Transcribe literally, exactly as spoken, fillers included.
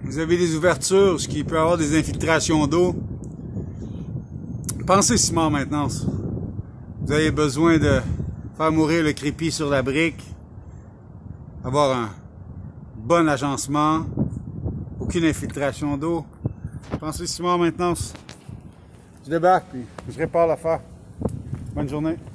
vous avez des ouvertures, ce qui peut avoir des infiltrations d'eau, pensez ciment maintenance. Vous avez besoin de faire mourir le crépi sur la brique, avoir un bon agencement, aucune infiltration d'eau. Pensez ciment maintenance. Je débarque puis je répare l'affaire. Bonne journée.